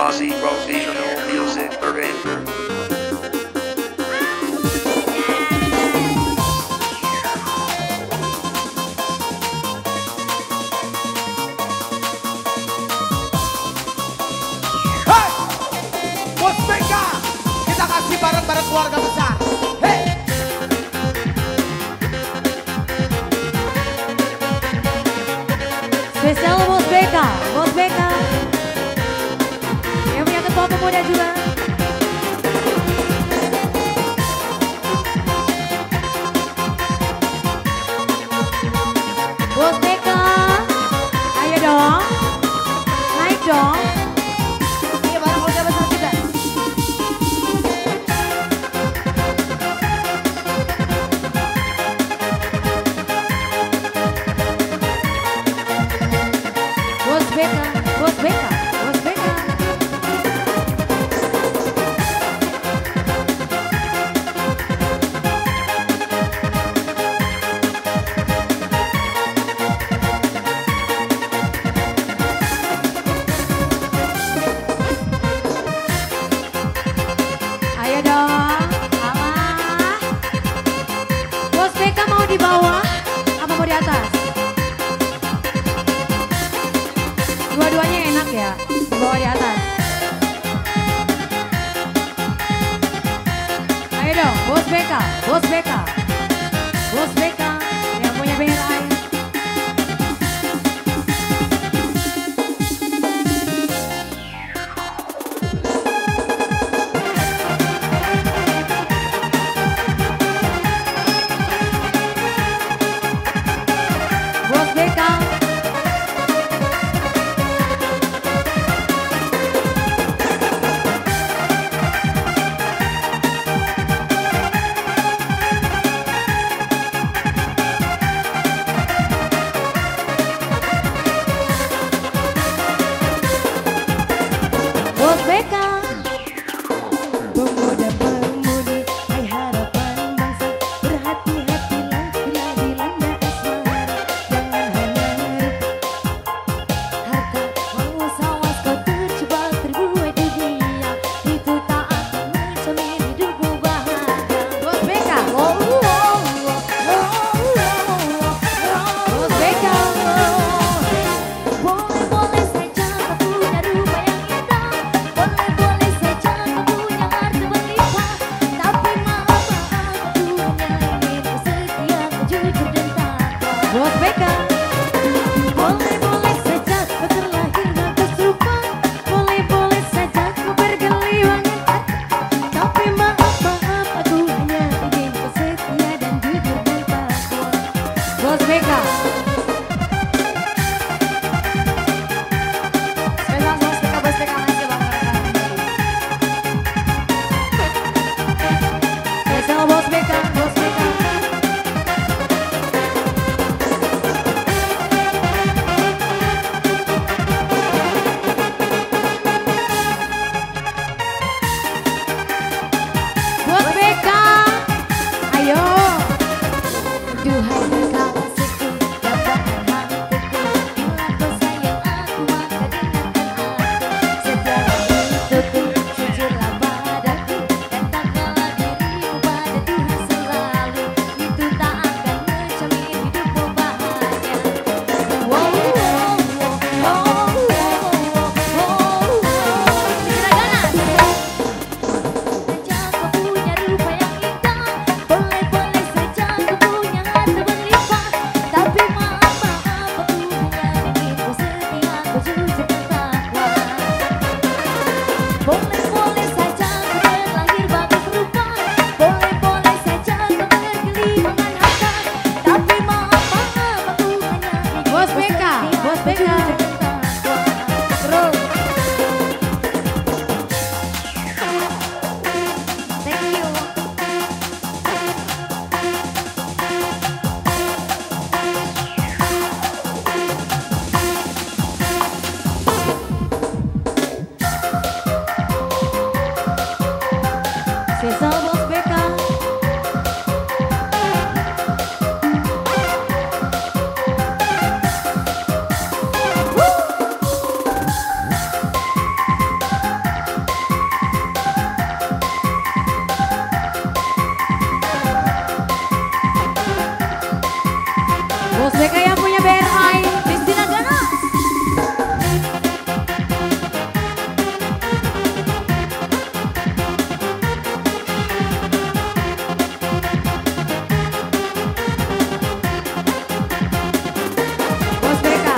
Aussie rotational music forever. Hey, Bos BK, kita kasih bareng-bareng keluarga besar. Hey. Spesial Bos BK, Bos BK. Yang punya ketua pemuda juga. Bos BK, ayo dong, naik dong. Ini bareng keluarga besar juga. Bos BK, Bos BK, Bos BK. Ayo dong, alah. Bos BK mau di bawah apa mau di atas? Dua-duanya enak ya, di bawah di atas. Ayo dong, Bos BK, Bos BK, Bos BK yang punya banner air. Bos BK. Bos BK. Pemuda-pemudi, hai harapan bangsa, berhati-hatilah bila dilanda asmara. Jangan hanya harta, awas kau terjebak terbuai dunia, itu tak akan menjamin hidupmu bahagia. Bos BK. Bos BK. Boleh-boleh saja kau punya rumah yang indah, boleh-boleh saja kau punya harta berlimpah, tapi maaf aku hanya ingin setia, jujur dan takwa. Bos BK. Boleh-boleh saja kau terlahir dan kesurupan, boleh-boleh saja kau bergelimang harta, tapi maaf aku hanya ingin setia dan jujur dan takwa. Bos BK. Spesial Bos BK, Bos BK masih bangga. Spesial Bos BK, Bos BK. Bos BK, ayo. Duhai kekasihku, Bos BK yang punya BRI, Christina Gana. Bos BK.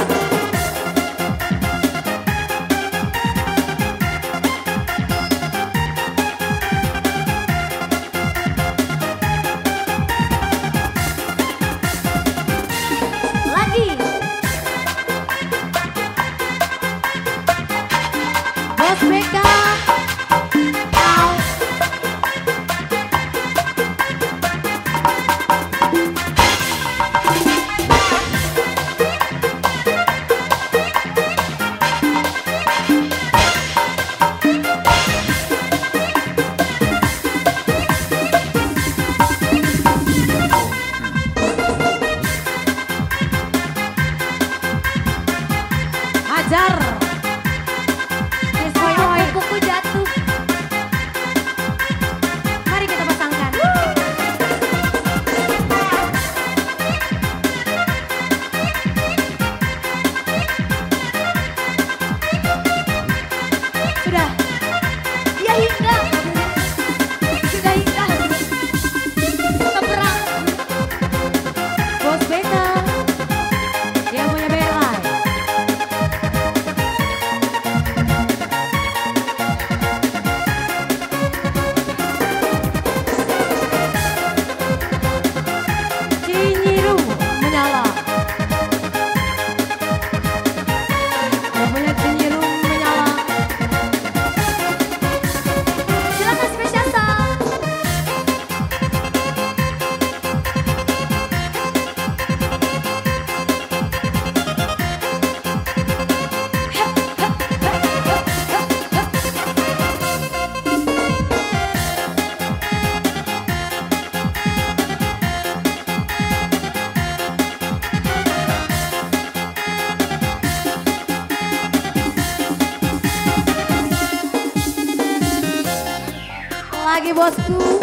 Lagi. Bos BK. Au. Hajar. Oi, kuku jatuh. Mari kita pasangkan. Sudah. Ya indah. Sudah indah. Keperang. Bos BK. Yang punya BRI. Cinyiru menyala. Yang punya Cinyiru menyala. Silakan spesial sound. Lagi bosku.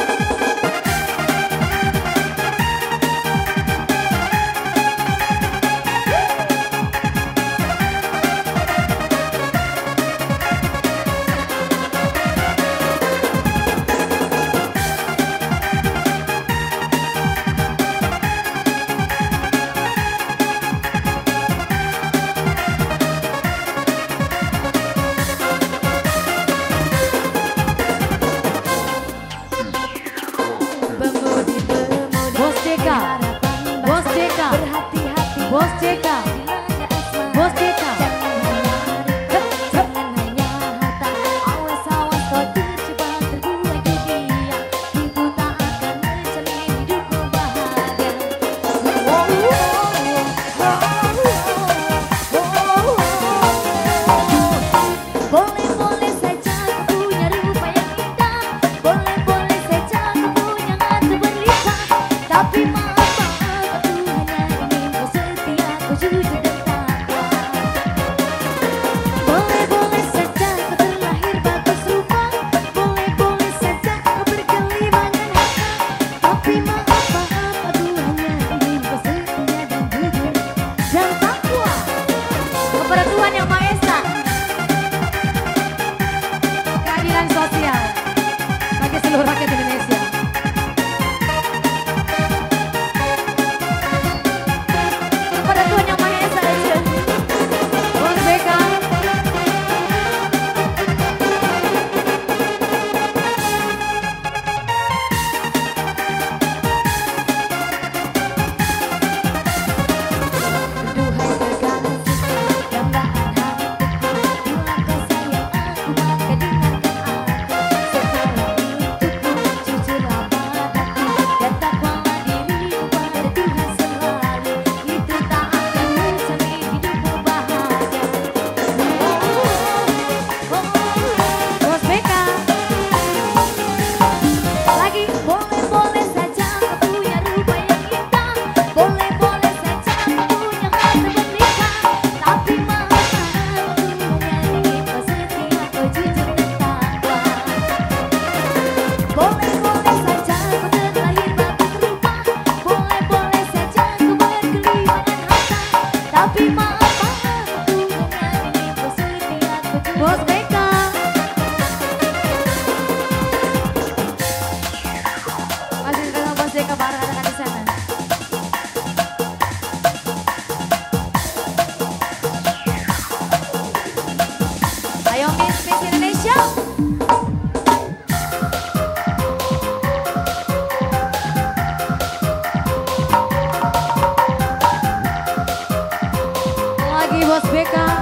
Bos JK. Bos JK. Bos JK. Bos JK. Jangan hanya harta, awas-awas kau terjebak terbuai dunia. Itu tak akan menjamin hidupmu bahagia. Boleh-boleh saja kau punya rupa yang indah, boleh-boleh saja kau punya harta berlimpah. Tapi maaf aku hanya ingin kau setia, kau jujur dan takwa. Boleh-boleh saja kau terlahir bagus rupa, boleh-boleh saja kau berkelimangan harta. Tapi maaf aku hanya ingin kau setia dan jujur dan takwa Kepada Tuhan Yang Maha Esa. Keadilan sosial bagi seluruh rakyat Indonesia. Kepada Tuhan Yang Maha Esa aja. Bos BK. Duhai kekasih, dambaan hatiku, bila kau sayang aku maka dengarkan aku. Setelah hidupku jujurlah padaku, dan takwalah dirimu pada Tuhan selalu. Itu tak akan menjamin hidupmu bahagia. Bos BK. Lagi boleh-boleh saja kau punya rupa yang indah, boleh-boleh saja kau punya harta berlimpah. Tapi maaf aku hanya ingin kau setia, kau jujur dan takwa. Boleh-boleh saja kau terlahir bagus rupa, boleh-boleh saja kau berkelimangan Bos BK.